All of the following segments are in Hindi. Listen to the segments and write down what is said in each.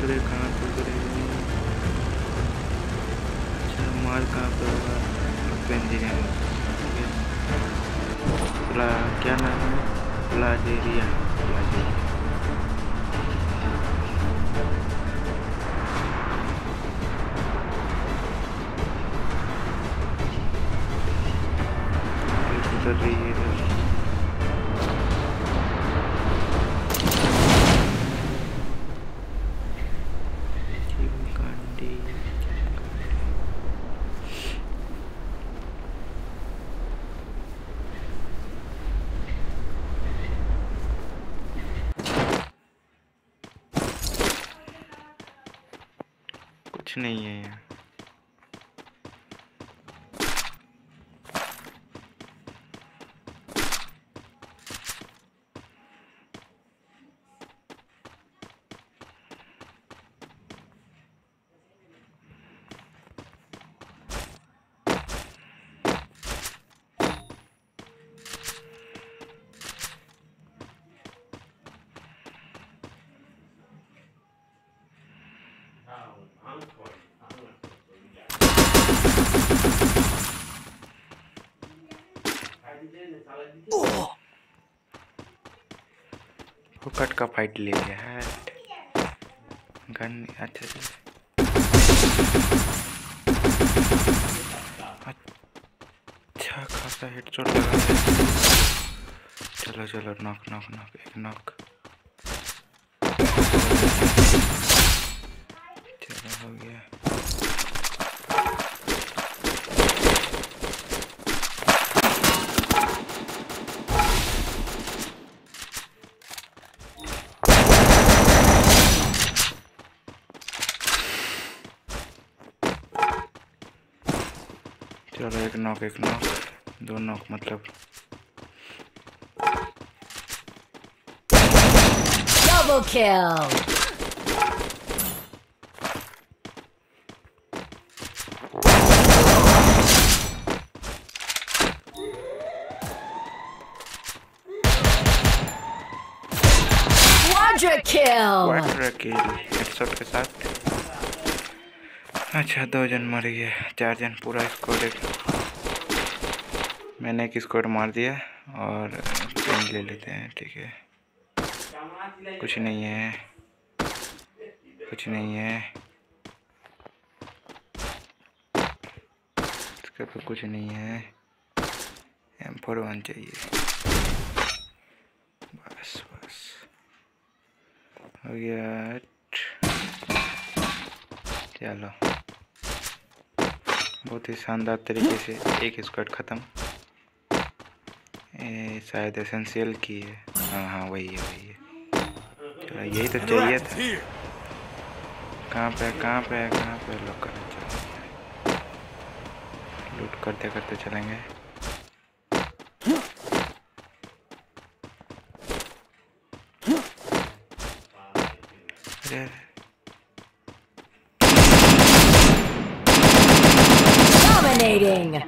उतरे? कहाँ पे उतरे? अच्छा माल कहाँ पे होगा? इंजीनियर क्या नाम है? प्लाजेरिया। उतर रही है इधर। कुछ नहीं है यहाँ। फुकट का फाइट ले लिया है गन। अच्छा खासा हेडशॉट लगा है। चलो नॉक एक नॉक। चलो हो गया। चलो एक नॉक दो नॉक मतलब। Double kill. Quadra kill. Headshot के साथ। अच्छा 2 जन मर गए, 4 जन पूरा स्क्वाड। मैंने एक स्क्वाड मार दिया और पेन ले लेते हैं। ठीक है कुछ नहीं है। इसके पे कुछ नहीं है। M4A1 चाहिए। बस हो गया। चलो बहुत ही शानदार तरीके से एक स्क्वाड ख़त्म। शायद एसेंशियल की है। हाँ वही है। चलो यही तो चाहिए था। कहाँ पे लॉक करना चाहिए। लूट करते चलेंगे। अरे Dominating.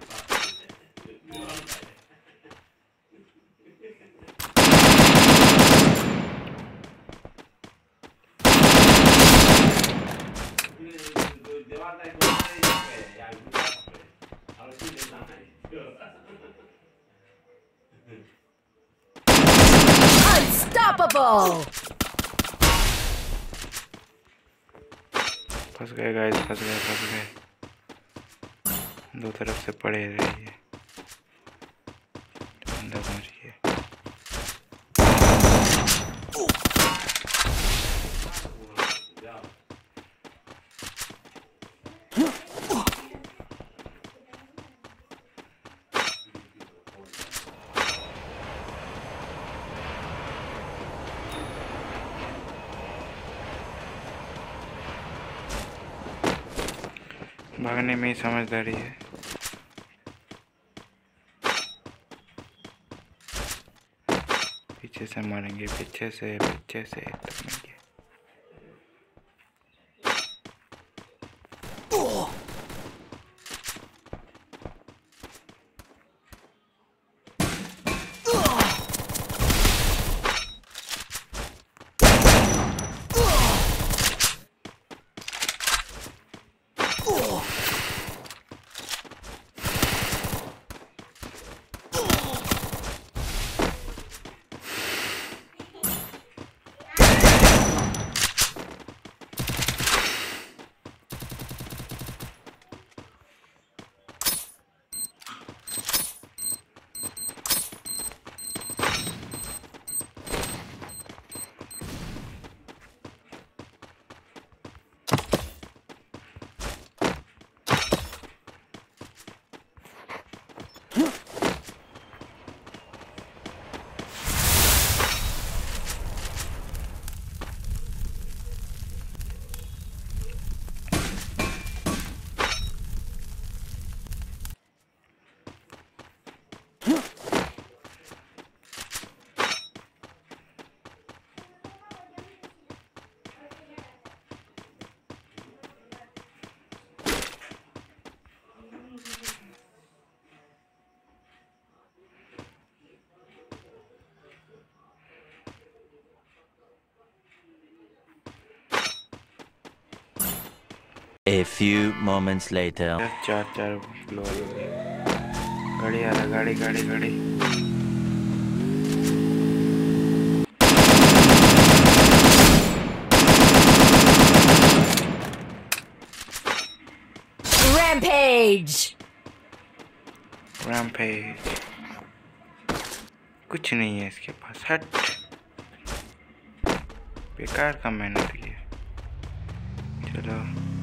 Unstoppable. फंस गए गाइस, फंस गए। दो तरफ से पड़े रहिए। अंदर पहुंचिए। भागने में ही समझदारी है। पीछे से मारेंगे, पीछे से तक नहीं गया। A few moments later. चार फ्लोर हो गए। गाड़ी आ रहा, गाड़ी गाड़ी गाड़ी। रैम्पेज। कुछ नहीं है इसके पास, हट। बेकार का मेहनत किया। चलो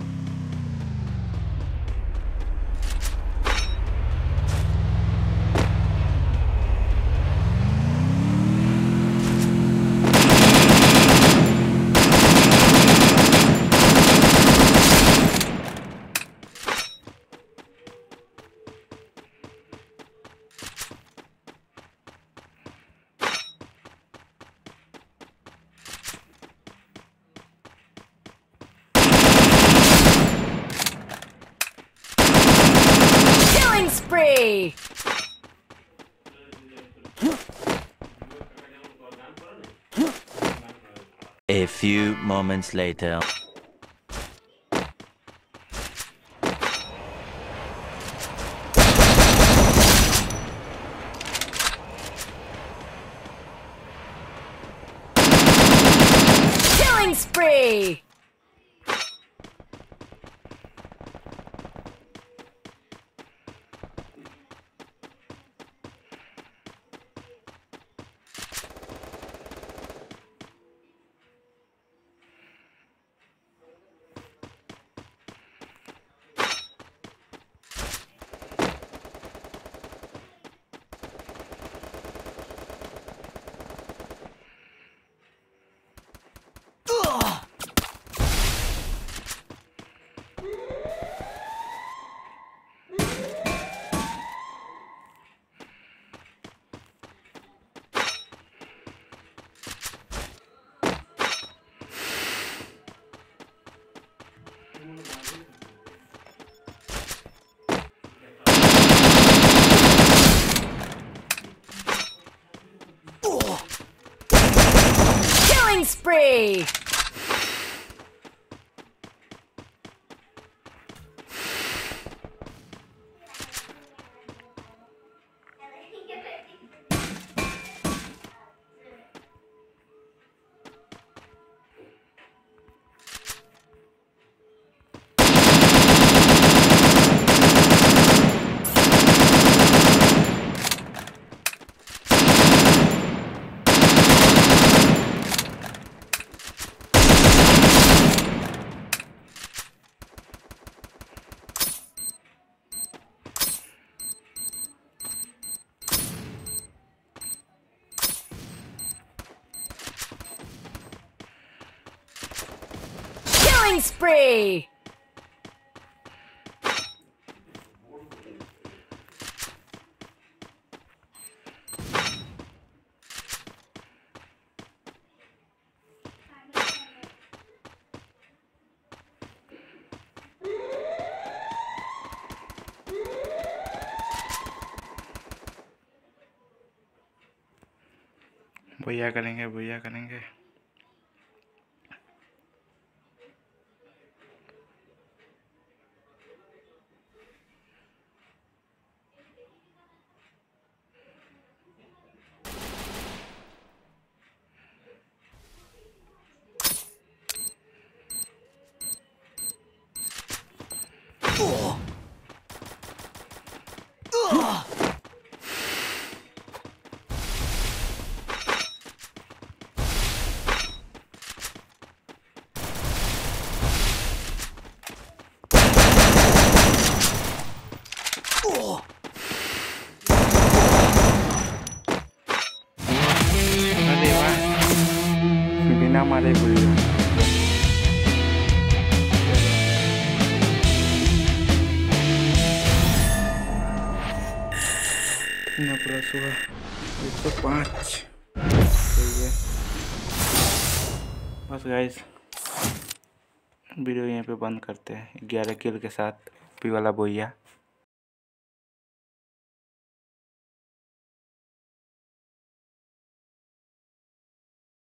spree. A few moments later. Killing spree. Killing spree. Killing spree. भैया करेंगे, भैया करेंगे। अरे वाह, बिना मारे भैया। प्लस हुआ 105। सही है। बस गाइस, वीडियो यहीं पे बंद करते हैं 11 किल के साथ पी वाला बोइया।